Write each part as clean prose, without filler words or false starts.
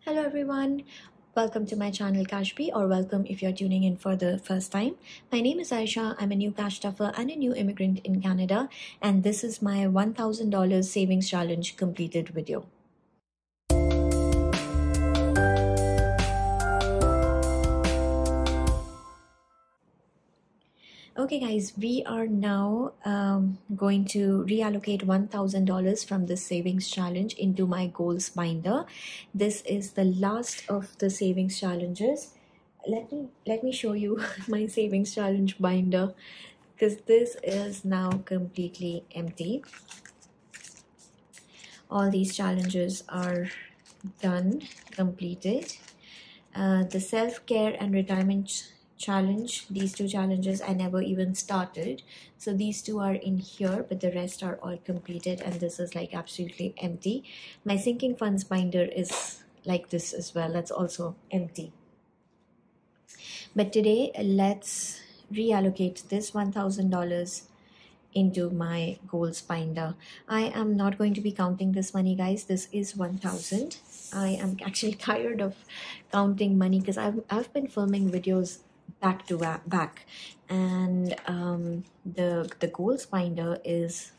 Hello everyone, welcome to my channel Cashbee, or welcome if you're tuning in for the first time. My name is Aisha. I'm a new cash stuffer and a new immigrant in Canada, and this is my $1,000 savings challenge completed video. Okay guys, we are now going to reallocate $1,000 from this savings challenge into my goals binder. This is the last of the savings challenges. Let me show you my savings challenge binder, because this is now completely empty. All these challenges are done, completed. The self-care and retirement challenge, these two challenges I never even started, so these two are in here, but the rest are all completed, and this is like absolutely empty. My sinking funds binder is like this as well, that's also empty. But today let's reallocate this $1,000 into my goals binder. I am not going to be counting this money, guys. This is 1,000. I am actually tired of counting money because I've been filming videos back to back, and the goals binder is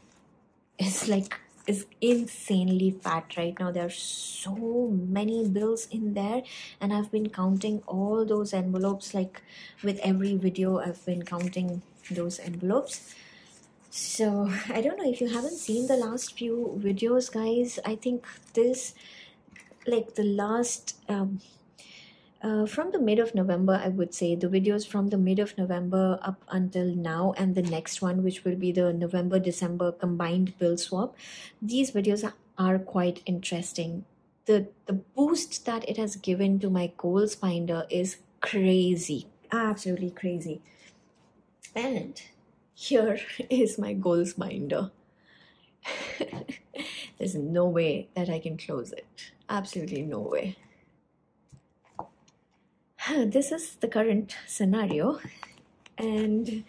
insanely fat right now. There are so many bills in there, and I've been counting all those envelopes. Like with every video I've been counting those envelopes. So I don't know if you haven't seen the last few videos, guys. I think this, like the last from the mid of November, I would say the videos from the mid of November up until now, and the next one, which will be the November December combined bill swap, these videos are quite interesting. The boost that it has given to my goals binder is crazy, absolutely crazy. And here is my goals binder. There's no way that I can close it. Absolutely no way. This is the current scenario, and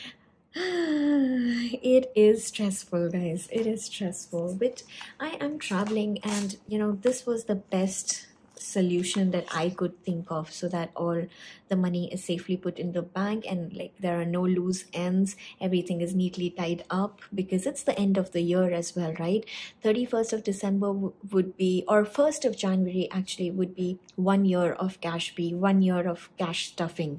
it is stressful, guys. It is stressful, but I am traveling, and this was the best solution that I could think of, so that all the money is safely put in the bank, and like there are no loose ends. Everything is neatly tied up, because it's the end of the year as well, right? 31st of December would be, or 1st of January actually would be 1 year of Cashbee, 1 year of cash stuffing.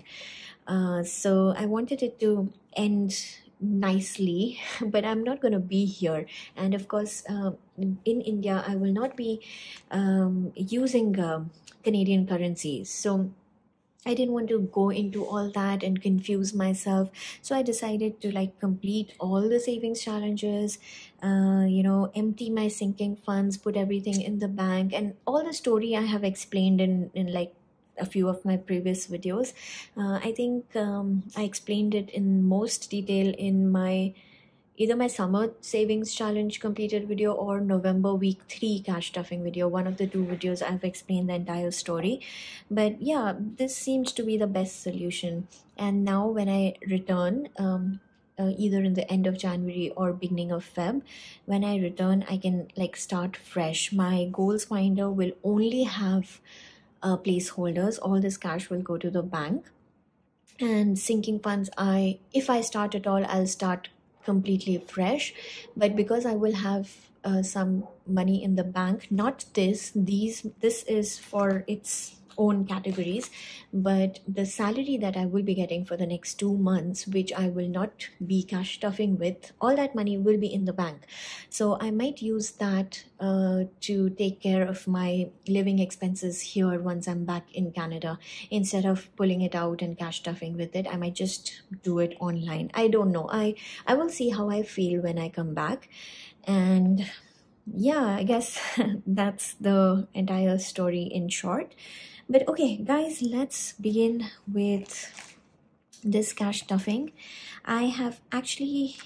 So I wanted it to end nicely, but I'm not going to be here, and of course in India I will not be using Canadian currency, so I didn't want to go into all that and confuse myself. So I decided to like complete all the savings challenges, empty my sinking funds, put everything in the bank, and all the story I have explained in like a few of my previous videos. I think I explained it in most detail in my either my summer savings challenge completed video or November week 3 cash stuffing video. One of the two videos I've explained the entire story. But yeah, this seems to be the best solution. And now when I return, either in the end of January or beginning of Feb, when I return, I can like start fresh. My goals binder will only have placeholders. All this cash will go to the bank, and sinking funds, if I start at all, I'll start completely fresh. But because I will have some money in the bank, not this is for its own categories, but the salary that I will be getting for the next 2 months, which I will not be cash stuffing with, all that money will be in the bank. So I might use that to take care of my living expenses here once I'm back in Canada. Instead of pulling it out and cash stuffing with it, I might just do it online. I don't know. I will see how I feel when I come back. And yeah, I guess that's the entire story in short. But okay, guys, let's begin with this cash stuffing. I have actually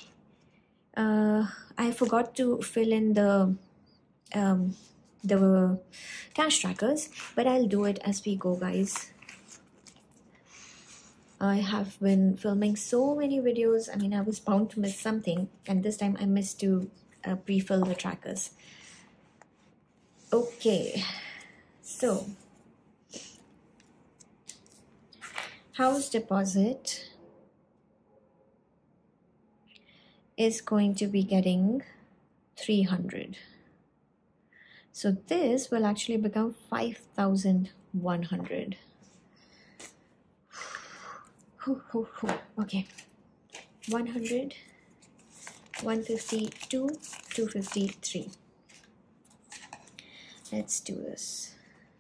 I forgot to fill in the cash trackers, but I'll do it as we go, guys. I have been filming so many videos. I mean, I was bound to miss something, and this time I missed to pre-fill the trackers. Okay, So house deposit is going to be getting 300. So this will actually become 5,100. Okay, 100, 152, 253. Let's do this.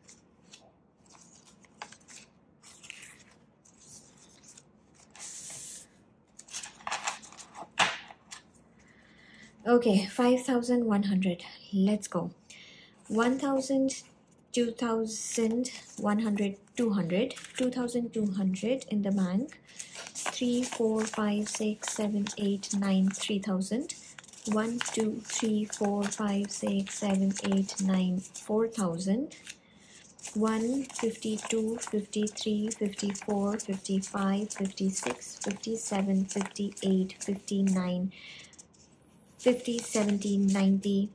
Okay, 5,100. Let's go. 1,000, 2,000, 100, 200, 2,200 in the bank. 3, 4, 5, 6, 7, 8, 9, 3,000. 1, 2, 3, 4, 5, 6, 7, 8, 9, 4,000. 1, 52, 53, 54, 55, 56, 57, 58, 59, 50, 70, 90,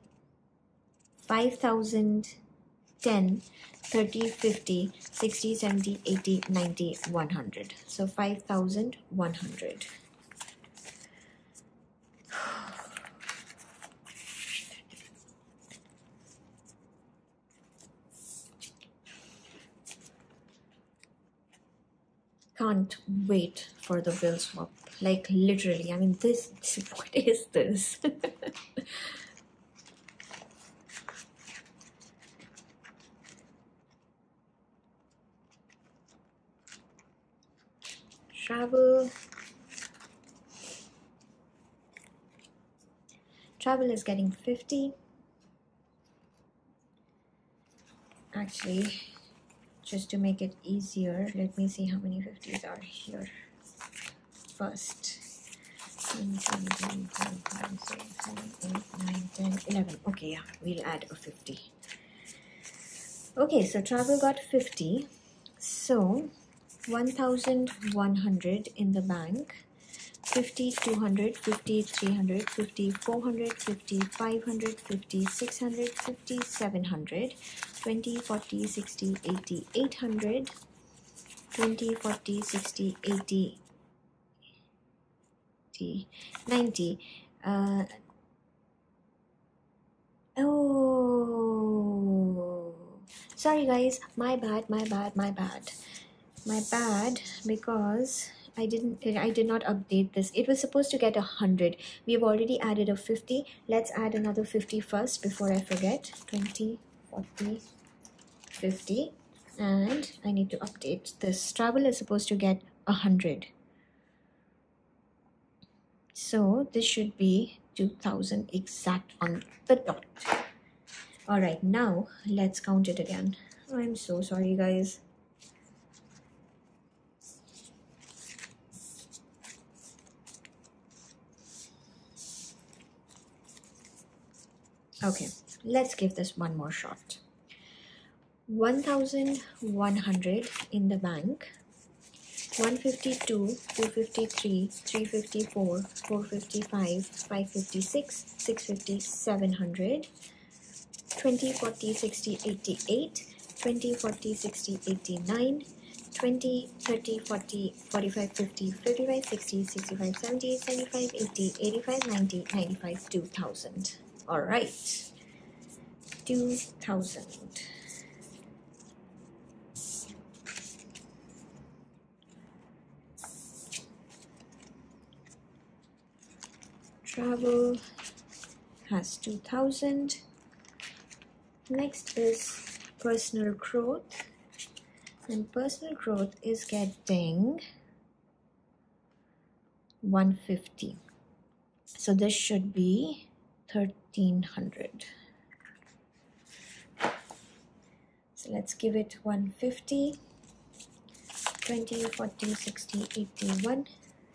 5,000, 10, 30, 50, 60, 70, 80, 90, 100. So 5,100. Can't wait for the bill swap. Like literally, I mean, this, what is this? Travel is getting 50. Actually, just to make it easier, let me see how many 50s are here first. 1, 2, 3, 4, 5, 6, 7, 8, 9, 10, 11. Okay, yeah, we'll add a 50. Okay, so travel got 50. So 1,100 in the bank. 50, 200, 50, 300, 50, 400, 50, 500, 50, 600, 50, 700, 20, 40, 60, 80, 800, 20, 40, 60, 80, 90. Oh, sorry guys, my bad, because I did not update this. It was supposed to get 100. We've already added a 50. Let's add another 50 first before I forget. 20, 40, 50. And I need to update this. Travel is supposed to get 100. So this should be 2,000 exact on the dot. Alright, now let's count it again. I'm so sorry guys. Okay, let's give this one more shot. 1,100 in the bank. 152, 253, 354, 455, 556, 650, 700. 20, 40, 60, 88, 20, 40, 60, 89, 20, 30, 40, 45, 50, 55, 60, 65, 70, 75, 80, 85, 90, 95, 2,000. All right, 2,000. Travel has 2,000. Next is personal growth, and personal growth is getting 150. So this should be 1,300. So let's give it 150. 20, 40, 60, 81,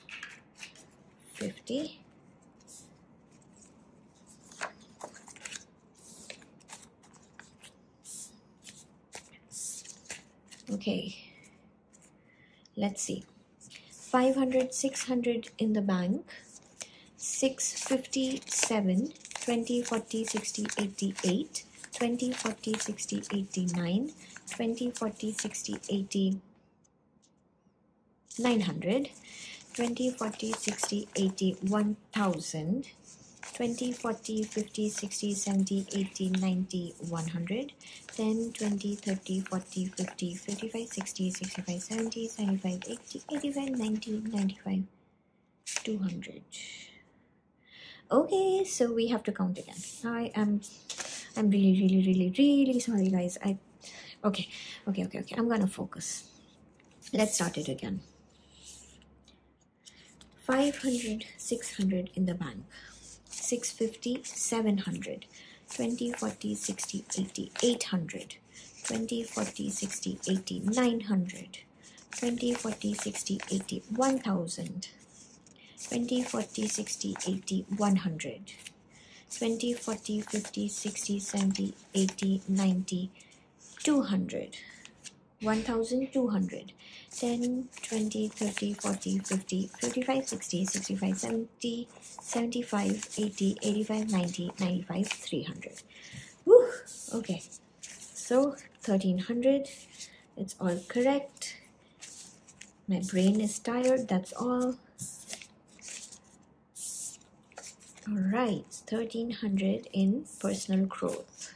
50. Okay, let's see. 500, 600 in the bank. 657, 20, 40, 60, 88, 20, 40, 60, 89, 20, 40, 60, 80, 900, 20, 40, 60, 80, 1000, 20, 40, 50, 60, 70, 80, 90, 100, 10, 20, 30, 40, 50, 55, 60, 65, 70, 75, 80, 85, 90, 95, 200. Okay, so we have to count again. I'm really sorry, guys. Okay. I'm gonna focus. Let's start it again. 500, 600 in the bank. 650, 700. 20, 40, 60, 80, 800. 20, 40, 60, 80, 900. 20, 40, 60, 80, 1000. 20, 40, 60, 80, 100. 20, 40, 50, 60, 70, 80, 90, 200. 1200. 10, 20, 30, 40, 50, 55, 60, 65, 70, 75, 80, 85, 90, 95, 300. Woo! Okay, so 1300. It's all correct. My brain is tired, that's all. Alright, 1300 in personal growth.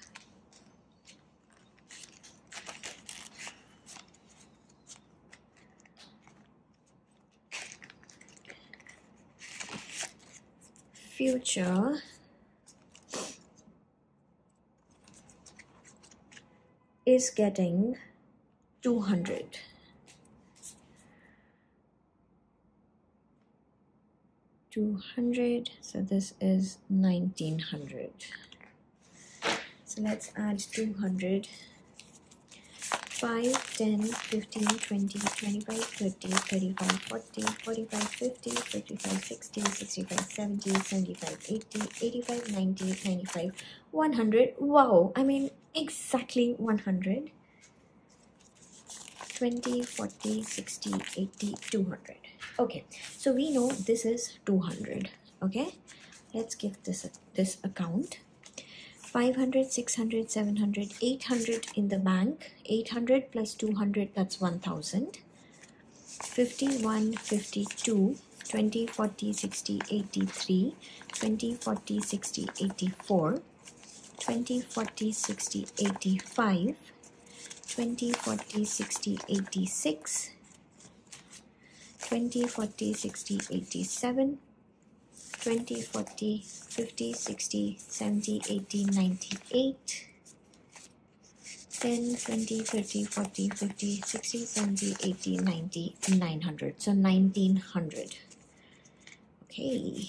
Future is getting 200. So this is 1900. So let's add 200. 5, 10, 15, 20, 25, 30, 35, 40, 45, 50, 55, 60, 65, 70, 75, 80, 85, 90, 95, 100. Wow, I mean exactly 100. 20, 40, 60, 80, 200. Okay, so we know this is 200. Okay, let's give this a count. 500, 600, 700, 800 in the bank. 800 plus 200, that's 1000. 51, 52, 20, 40, 60, 83, 20, 40, 60, 84, 20, 40, 60, 85, 20, 40, 60, 86, 20, 40, 60, 87, 20, 40, 50, 60, 70, 80, 98, 10, 20, 30, 40, 50, 60, 70, 80, 90, 900. So 1900. Okay.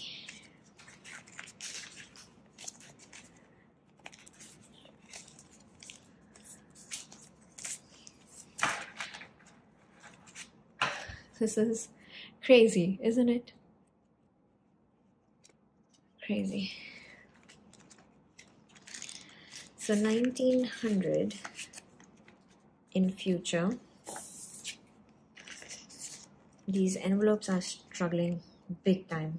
This is crazy, isn't it? Crazy. So 1900 in future. These envelopes are struggling big time.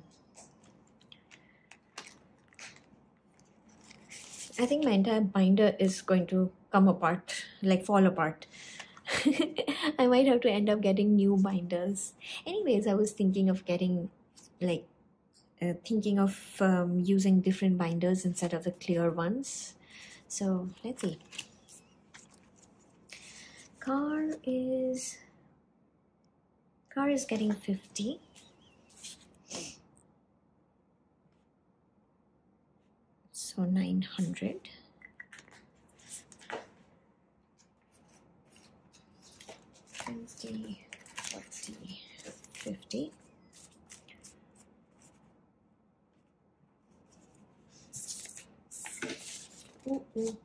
I think my entire binder is going to come apart, like fall apart. I might have to end up getting new binders. Anyways, I was thinking of getting like using different binders instead of the clear ones. So let's see. Car is getting 50. So 900. 20, 40, 50. Ooh.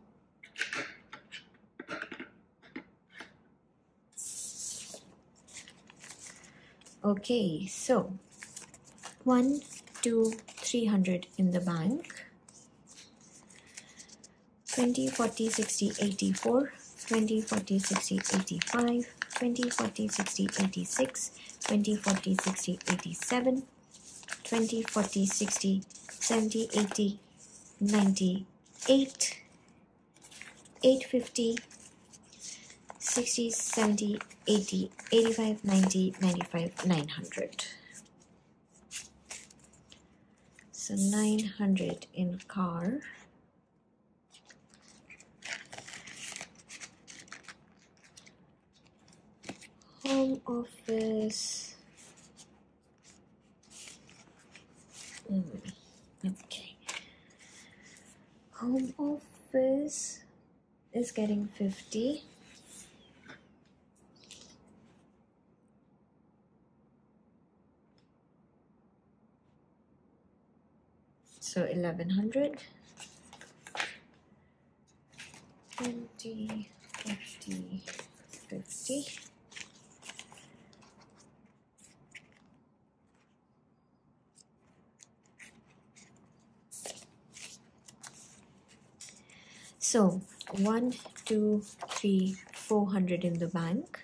Okay, so 1, 2, 300 in the bank. 20, 40, 60, 84, 20, 40, 60, 85, 20, 40, 60, 86, 20, 40, 60, 87, 20, 40, 60, 70, 80, 90, 8, 850, 60, 70, 80, 85, 90, 95, 900. So 900 in car. Home office. Okay. Home office is getting 50. So 1100. 20, 50, 50. So 1, 2, 3, 400 in the bank.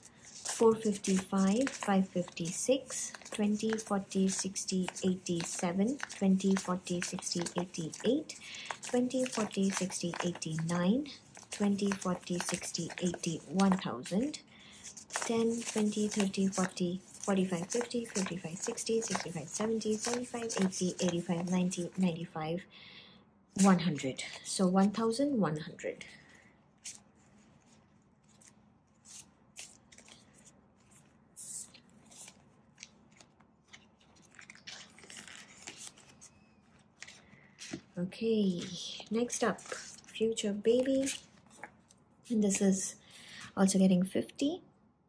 455, 556, 20, 40, 60, 87, 20, 40, 60, 88, 20, 40, 60, 89, 20, 40, 60, 80, 1000, 10, 20, 30, 40, 45, 50, 55, 60, 65, 70, 75, 80, 85, 90, 95, 100. So 1100. Okay, next up, future baby. And this is also getting 50.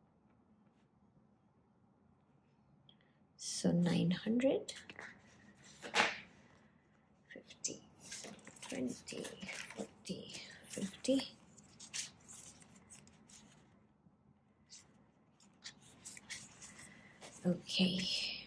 So 900. 50, 20, 40, 50. Okay.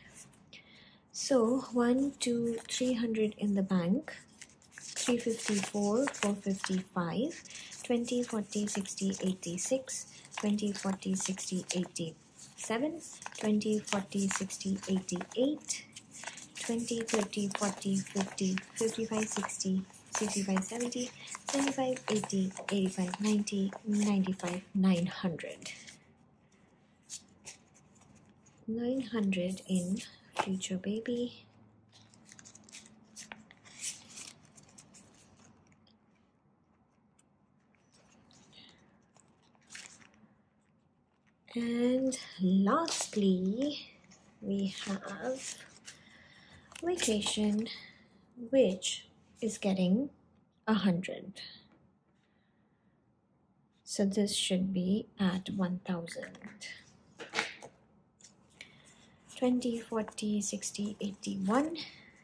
So 1, 2, 300 in the bank. 354, 455, 20, 40, 60, 86, 20, 40, 60, 87, 20, 40, 60, 88, 20, 30, 40, 50, 55, 60, 65, 70, 75, 80, 85, 90, 95, 900. 900 in future baby. And lastly, we have vacation, which is getting 100. So this should be at 1000. 20, 40, 60, 81.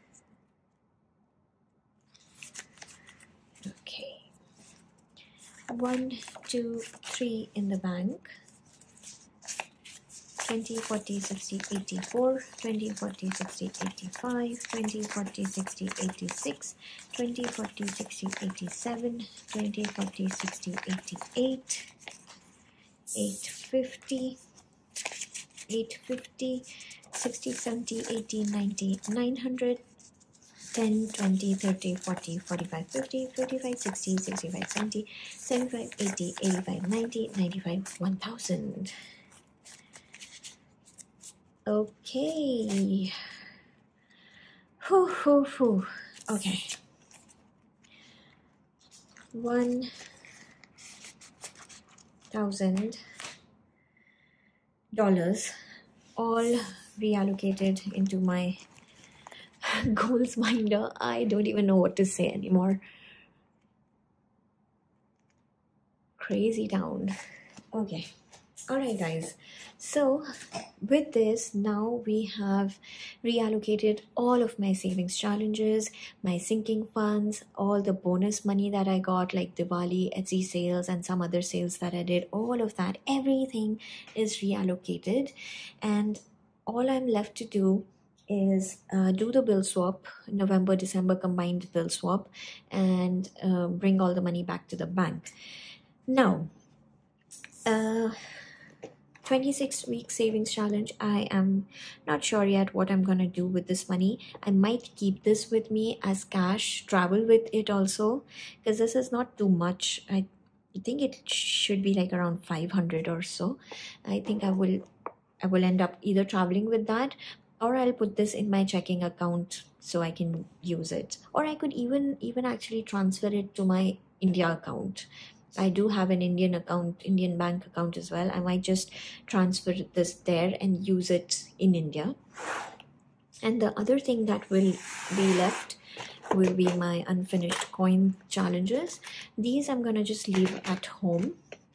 Okay. 1, 2, 3 in the bank. 20, 40, 60, 84, 20, 40, 60, 85, 20, 40, 60, 86, 20, 40, 60, 87, 20, 40, 60, 88, 850, 850, 60, 70, 80, 90, 900, 10, 20, 30, 40, 45, 50, 55, 60, 65, 70, 75, 80, 85, 90, 95, 1000. Okay. Okay. $1,000 all reallocated into my goals minder. I don't even know what to say anymore. Crazy town. Okay. Alright guys, so with this now we have reallocated all of my savings challenges, my sinking funds, all the bonus money that I got like Diwali, Etsy sales and some other sales that I did, all of that, everything is reallocated, and all I'm left to do is do the bill swap, November December combined bill swap, and bring all the money back to the bank. Now 26-week savings challenge, I am not sure yet what I'm gonna do with this money. I might keep this with me as cash, travel with it also, because this is not too much. think it should be like around 500 or so. I think I will end up either traveling with that, or I'll put this in my checking account so I can use it. Or I could even actually transfer it to my India account. I do have an Indian account, Indian bank account as well. I might just transfer this there and use it in India. And the other thing that will be left will be my unfinished coin challenges. These I'm gonna just leave at home.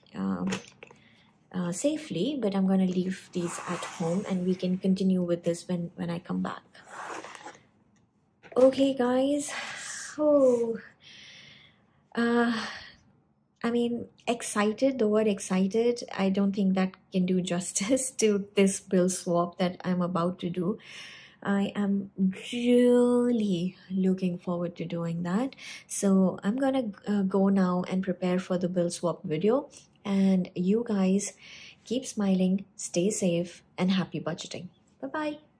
Safely, but I'm gonna leave these at home and we can continue with this when I come back. Okay guys, oh I mean, excited, the word excited, I don't think that can do justice to this bill swap that I'm about to do. I am really looking forward to doing that. So I'm gonna go now and prepare for the bill swap video. And you guys keep smiling, stay safe, and happy budgeting. Bye bye.